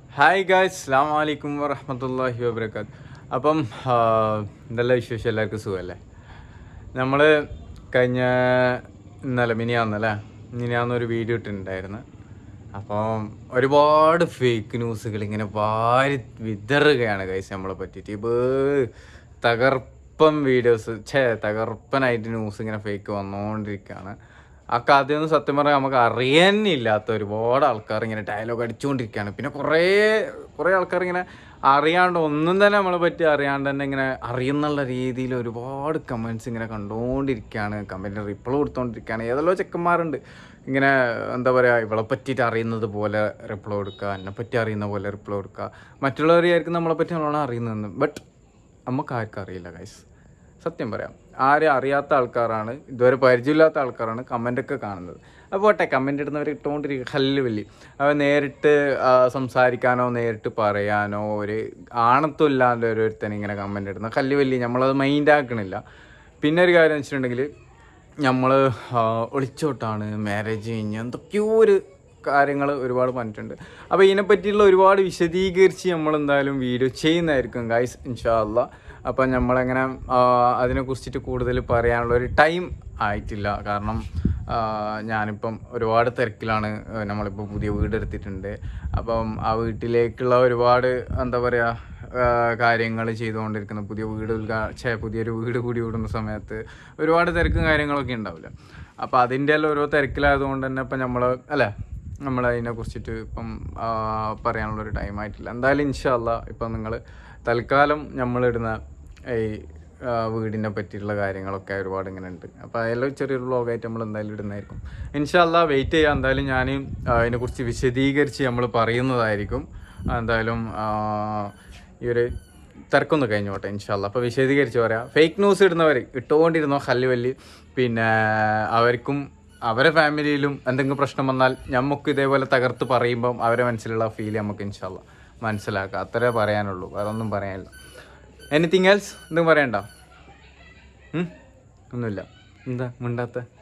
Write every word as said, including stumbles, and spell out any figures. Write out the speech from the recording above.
Hi guys, അസ്സലാമു അലൈക്കും വറഹ്മത്തുള്ളാഹി വബറകാത്ത്. അപ്പം എന്തെല്ലാം വിശേഷം? എല്ലാവർക്കും സുഖമല്ലേ? നമ്മൾ കഴിഞ്ഞ ഇന്നലെ മിനിയാന്നല്ലേ മിനിയാന്നൊരു വീഡിയോ ഇട്ടിട്ടുണ്ടായിരുന്നു. അപ്പം ഒരുപാട് ഫേക്ക് ന്യൂസുകൾ ഇങ്ങനെ വാരി വിതറുകയാണ് ഗൈസ് നമ്മളെ പറ്റിയിട്ട്. ഇപ്പോൾ തകർപ്പൻ വീഡിയോസ് ഛേ തകർപ്പനായിട്ട് ന്യൂസ് ഇങ്ങനെ ഫേക്ക് വന്നുകൊണ്ടിരിക്കുകയാണ്. ആ കഥയൊന്നും സത്യം പറഞ്ഞാൽ നമുക്ക് അറിയാനില്ലാത്ത ഒരുപാട് ആൾക്കാർ ഇങ്ങനെ ഡയലോഗ് അടിച്ചുകൊണ്ടിരിക്കുകയാണ്. പിന്നെ കുറേ കുറേ ആൾക്കാർ ഇങ്ങനെ അറിയാണ്ട് ഒന്നും തന്നെ നമ്മളെ പറ്റി അറിയാണ്ട് തന്നെ ഇങ്ങനെ അറിയുന്നുള്ള രീതിയിൽ ഒരുപാട് കമൻറ്റ്സ് ഇങ്ങനെ കണ്ടുകൊണ്ടിരിക്കുകയാണ്. കമൻറ്റിന് റിപ്ലൈ കൊടുത്തുകൊണ്ടിരിക്കുകയാണ്. ഏതെല്ലോ ചെക്കന്മാരുണ്ട് ഇങ്ങനെ എന്താ പറയുക, ഇവളെ പറ്റിയിട്ട് അറിയുന്നത് പോലെ റിപ്ലൈ കൊടുക്കുക, എന്നെ പറ്റി അറിയുന്ന പോലെ റിപ്ലൈ കൊടുക്കുക. മറ്റുള്ളവരെയായിരിക്കും നമ്മളെ പറ്റി നല്ലോണം അറിയുന്നതെന്ന്. ബട്ട് നമുക്ക് ആർക്കും അറിയില്ല ഗൈസ്. സത്യം പറയാം, ആരും അറിയാത്ത ആൾക്കാരാണ്, ഇതുവരെ പരിചയമില്ലാത്ത ആൾക്കാരാണ് കമൻ്റൊക്കെ കാണുന്നത്. അപ്പോൾ പോട്ടെ, കമൻ്റ് ഇടുന്നവർ ഇട്ടുകൊണ്ടിരിക്കുക ഹല്ല് വലി. അവർ നേരിട്ട് സംസാരിക്കാനോ നേരിട്ട് പറയാനോ ഒരു ആണത്വം ഇല്ലാണ്ട് ഓരോരുത്തരും ഇങ്ങനെ കമൻ്റ് ഇടുന്ന കല്ല് വലി നമ്മളത് മൈൻഡ് ആക്കണില്ല. പിന്നെ ഒരു കാര്യം വെച്ചിട്ടുണ്ടെങ്കിൽ നമ്മൾ ഒളിച്ചോട്ടാണ്, മാരേജ് കഴിഞ്ഞ് എന്തൊക്കെയോ ഒരു കാര്യങ്ങൾ ഒരുപാട് പറഞ്ഞിട്ടുണ്ട്. അപ്പോൾ ഇതിനെപ്പറ്റിയുള്ള ഒരുപാട് വിശദീകരിച്ച് നമ്മളെന്തായാലും വീഡിയോ ചെയ്യുന്നതായിരിക്കും ഗൈസ്, ഇൻഷാ അല്ലാഹ്. അപ്പം നമ്മളെങ്ങനെ അതിനെക്കുറിച്ചിട്ട് കൂടുതൽ പറയാനുള്ള ഒരു ടൈം ആയിട്ടില്ല. കാരണം ഞാനിപ്പം ഒരുപാട് തിരക്കിലാണ്. നമ്മളിപ്പോൾ പുതിയ വീട് എടുത്തിട്ടുണ്ട്. അപ്പം ആ വീട്ടിലേക്കുള്ള ഒരുപാട് എന്താ പറയുക കാര്യങ്ങൾ ചെയ്തുകൊണ്ടിരിക്കുന്നു. പുതിയ വീട് ഉദ്ഘാ ഛേ പുതിയൊരു വീട് കൂടി വിടുന്ന സമയത്ത് ഒരുപാട് തിരക്കും കാര്യങ്ങളൊക്കെ ഉണ്ടാവില്ല. അപ്പോൾ അതിൻ്റെ എല്ലാം ഓരോ തിരക്കിലായതുകൊണ്ട് തന്നെ ഇപ്പം നമ്മൾ അല്ലേ നമ്മൾ അതിനെക്കുറിച്ചിട്ട് ഇപ്പം പറയാനുള്ളൊരു ടൈം ആയിട്ടില്ല. എന്തായാലും ഇൻഷാ അല്ലാഹ് ഇപ്പം നിങ്ങൾ തൽക്കാലം നമ്മളിടുന്ന ഈ വീടിനെ പറ്റിയിട്ടുള്ള കാര്യങ്ങളൊക്കെ ഒരുപാട് ഇങ്ങനെ ഉണ്ട്. അപ്പോൾ അതെല്ലാം ചെറിയൊരു വ്ളോഗായിട്ട് നമ്മൾ എന്തായാലും ഇടുന്നതായിരിക്കും. ഇൻഷാ അല്ലാഹ് വെയിറ്റ് ചെയ്യുക. എന്തായാലും ഞാൻ അതിനെക്കുറിച്ച് വിശദീകരിച്ച് നമ്മൾ പറയുന്നതായിരിക്കും. എന്തായാലും ഈ ഒരു തിരക്കൊന്ന് കഴിഞ്ഞോട്ടെ ഇൻഷാ അല്ലാഹ്. അപ്പോൾ വിശദീകരിച്ച് പറയാം. ഫേക്ക് ന്യൂസ് ഇടുന്നവർ ഇട്ടുകൊണ്ടിരുന്നോ ഹല്ല് വല്ലി. പിന്നെ അവർക്കും അവരെ ഫാമിലിയിലും എന്തെങ്കിലും പ്രശ്നം വന്നാൽ നമുക്ക് ഇതേപോലെ തകർത്ത് പറയുമ്പം അവരെ മനസ്സിലുള്ള ഫീൽ നമുക്ക് ഇൻഷാ അല്ലാഹ് മനസ്സിലാക്കാം. അത്രേ പറയാനുള്ളൂ, വേറെ ഒന്നും പറയാനില്ല. എനിത്തിങ് എൽസ് എന്തെങ്കിലും പറയണ്ട? ഒന്നുമില്ല. എന്താ മിണ്ടാത്ത?